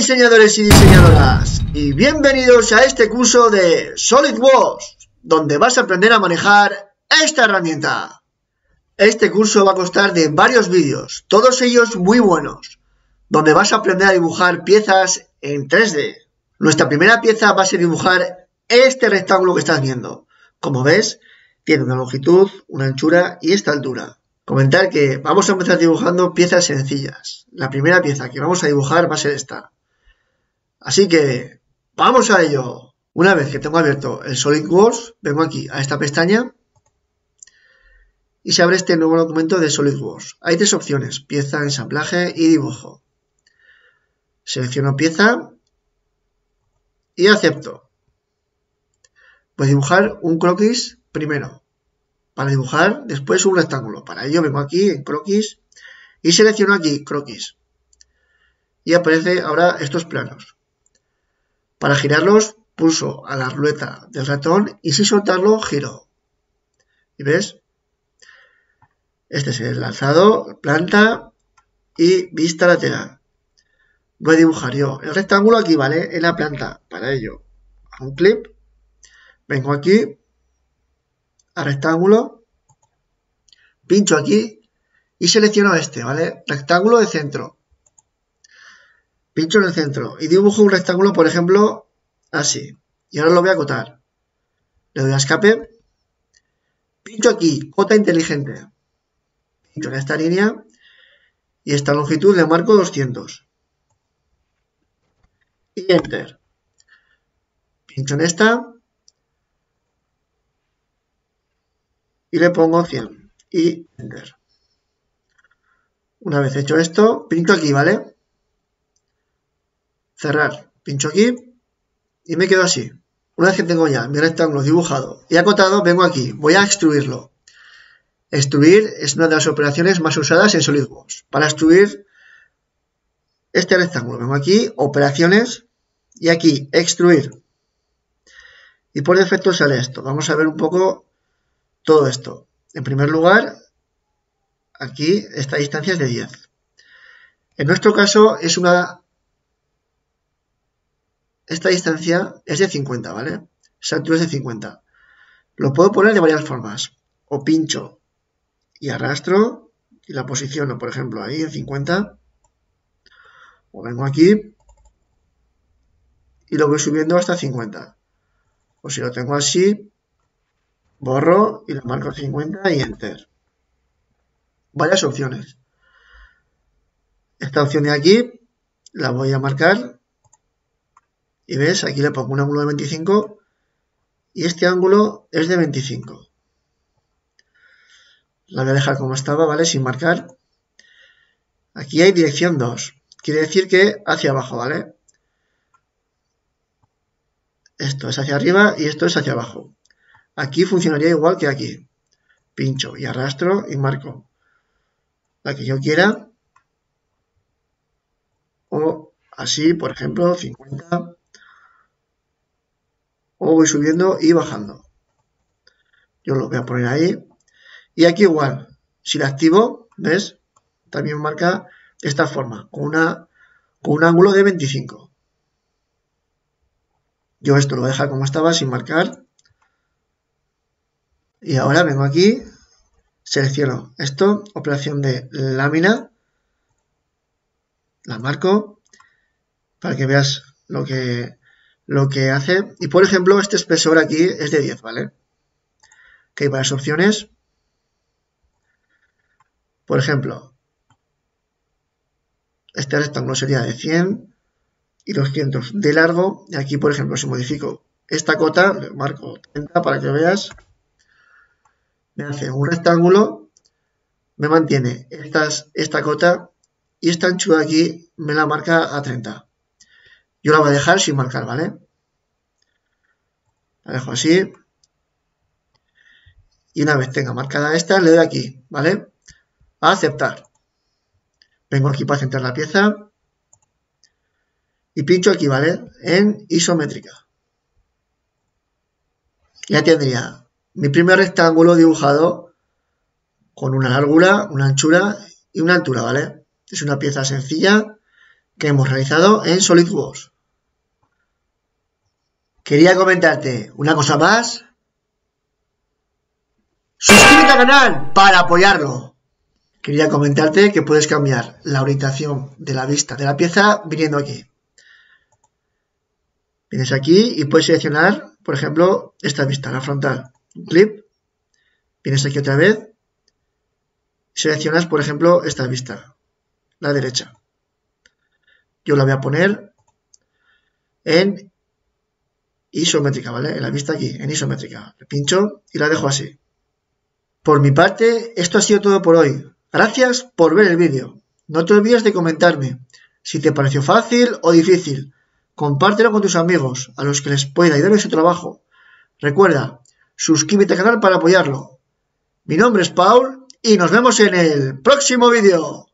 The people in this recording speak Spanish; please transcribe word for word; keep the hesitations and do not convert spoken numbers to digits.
diseñadores y diseñadoras, y bienvenidos a este curso de SolidWorks, donde vas a aprender a manejar esta herramienta. Este curso va a constar de varios vídeos, todos ellos muy buenos, donde vas a aprender a dibujar piezas en tres D. Nuestra primera pieza va a ser dibujar este rectángulo que estás viendo. Como ves, tiene una longitud, una anchura y esta altura. Comentar que vamos a empezar dibujando piezas sencillas. La primera pieza que vamos a dibujar va a ser esta. Así que, ¡vamos a ello! Una vez que tengo abierto el SolidWorks, vengo aquí a esta pestaña y se abre este nuevo documento de SolidWorks. Hay tres opciones: pieza, ensamblaje y dibujo. Selecciono pieza y acepto. Voy a dibujar un croquis primero. Para dibujar después un rectángulo. Para ello vengo aquí en croquis y selecciono aquí croquis. Y aparece ahora estos planos. Para girarlos pulso a la ruleta del ratón y sin soltarlo giro. ¿Y ves? Este es el alzado, planta y vista lateral. Voy a dibujar yo el rectángulo aquí, ¿vale? En la planta. Para ello hago un clip. Vengo aquí a rectángulo, pincho aquí y selecciono este, ¿vale? Rectángulo de centro. Pincho en el centro y dibujo un rectángulo, por ejemplo, así. Y ahora lo voy a acotar. Le doy a escape. Pincho aquí, cota inteligente. Pincho en esta línea y esta longitud le marco doscientos. Y Enter. Pincho en esta y le pongo cien y Enter. Una vez hecho esto, pincho aquí, ¿vale? Cerrar, pincho aquí y me quedo así. Una vez que tengo ya mi rectángulo dibujado y acotado, vengo aquí, voy a extruirlo. Extruir es una de las operaciones más usadas en SolidWorks. Para extruir este rectángulo, vengo aquí, operaciones y aquí, extruir. Y por defecto sale esto. Vamos a ver un poco todo esto. En primer lugar, aquí esta distancia es de diez. En nuestro caso es una... Esta distancia es de cincuenta, ¿vale? Esa altura es de cincuenta. Lo puedo poner de varias formas. O pincho y arrastro y la posiciono, por ejemplo, ahí en cincuenta. O vengo aquí y lo voy subiendo hasta cincuenta. O si lo tengo así, borro y lo marco cincuenta y Enter. Varias opciones. Esta opción de aquí la voy a marcar. Y ves, aquí le pongo un ángulo de veinticinco y este ángulo es de veinticinco. La voy a dejar como estaba, ¿vale? Sin marcar. Aquí hay dirección dos. Quiere decir que hacia abajo, ¿vale? Esto es hacia arriba y esto es hacia abajo. Aquí funcionaría igual que aquí. Pincho y arrastro y marco la que yo quiera. O así, por ejemplo, cincuenta. O voy subiendo y bajando. Yo lo voy a poner ahí. Y aquí igual. Si la activo, ¿ves? También marca de esta forma. Con, una, con un ángulo de veinticinco. Yo esto lo voy a dejar como estaba, sin marcar. Y ahora vengo aquí. Selecciono esto. Operación de lámina. La marco. Para que veas lo que... lo que hace. Y por ejemplo, este espesor aquí es de diez, ¿vale? Que hay varias opciones. Por ejemplo, este rectángulo sería de cien y doscientos de largo. Y aquí, por ejemplo, si modifico esta cota, le marco treinta para que veas. Me hace un rectángulo, me mantiene estas, esta cota y esta anchura aquí me la marca a treinta. Yo la voy a dejar sin marcar, ¿vale? La dejo así. Y una vez tenga marcada esta, le doy aquí, ¿vale? A aceptar. Vengo aquí para centrar la pieza. Y pincho aquí, ¿vale? En isométrica. Ya tendría mi primer rectángulo dibujado con una largura, una anchura y una altura, ¿vale? Es una pieza sencilla que hemos realizado en SolidWorks. Quería comentarte una cosa más. Suscríbete al canal para apoyarlo. Quería comentarte que puedes cambiar la orientación de la vista de la pieza viniendo aquí. Vienes aquí y puedes seleccionar, por ejemplo, esta vista, la frontal. Un clip. Vienes aquí otra vez. Seleccionas, por ejemplo, esta vista, la derecha. Yo la voy a poner en isométrica, ¿vale? En la vista aquí, en isométrica. Le pincho y la dejo así. Por mi parte, esto ha sido todo por hoy. Gracias por ver el vídeo. No te olvides de comentarme si te pareció fácil o difícil. Compártelo con tus amigos, a los que les pueda ayudar en su trabajo. Recuerda, suscríbete al canal para apoyarlo. Mi nombre es Paul y nos vemos en el próximo vídeo.